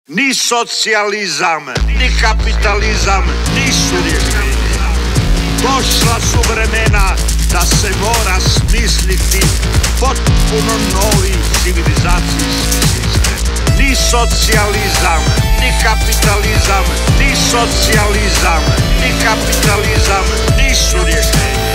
Ni socijalizam, ni kapitalizam nisu rješenje. Došla su vremena da se mora smisliti potpuno novi civilizacijski sistem. Ni socijalizam, ni kapitalizam, ni socijalizam, ni kapitalizam nisu rješenje.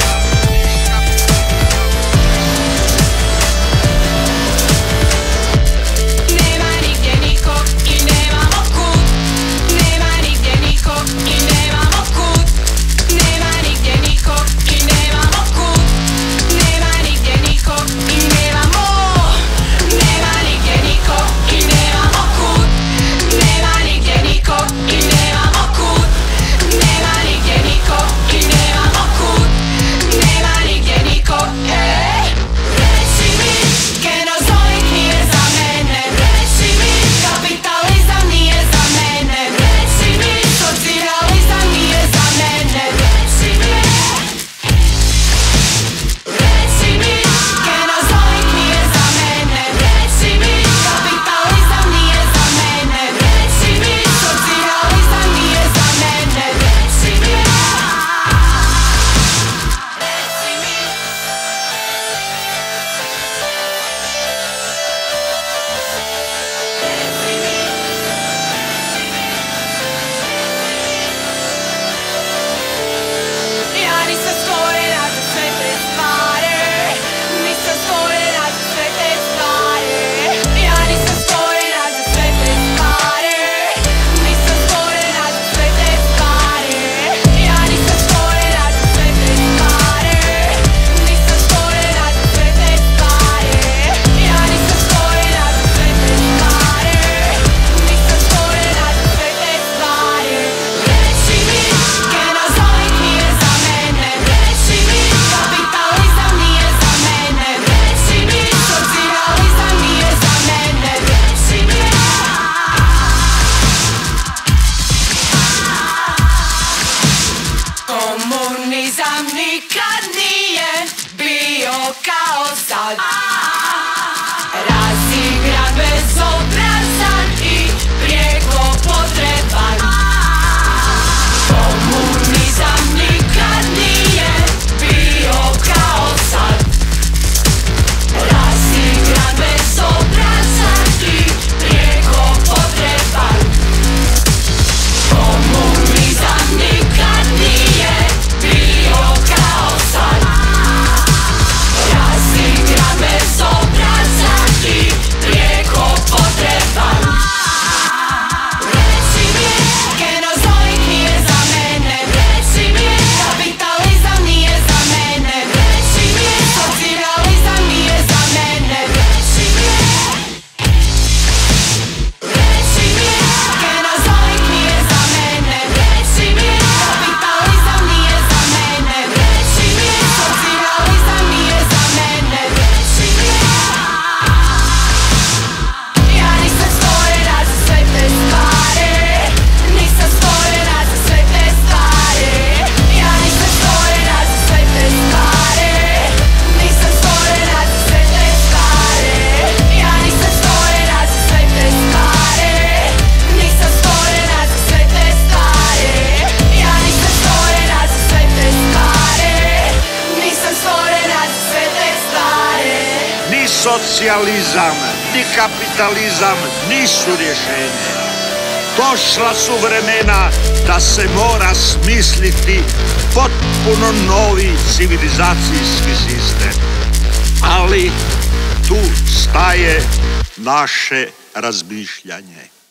Komunizam nikad nije bio kao sad. Razigran, bezobrazan i prijeko potreban. Komunizam nikad nije bio kao sad. Razigran, bezobrazan i prijeko potreban. Komunizam nikad nije bio kao sad. Razigran, bezobrazan i prijeko potreban. Reci mi, genozoid nije za mene. Reci mi, kapitalizam nije za mene. Reci mi, socijalizam nije za mene. Reci mi, genozoid nije za mene. Reci mi, kapitalizam nije za mene. Reci mi, socijalizam nije za mene. Reci mi, ja nisam stvorena za sve te stvari. Nisam stvorena za sve te stvari. Ja nisam stvorena za sve te stvari. Nisam stvorena za sve te stvari. Ja nisam stvorena za sve te stvari. Nisam stvorena za sve te stvari. Ja nisam stvorena za sve te stvari. Nisam stvorena za sve te stvari. Ni socijalizam, ni kapitalizam nisu rješenje. Došla su vremena da se mora smisliti potpuno novi civilizacijski sistem. Ali tu staje naše razmišljanje.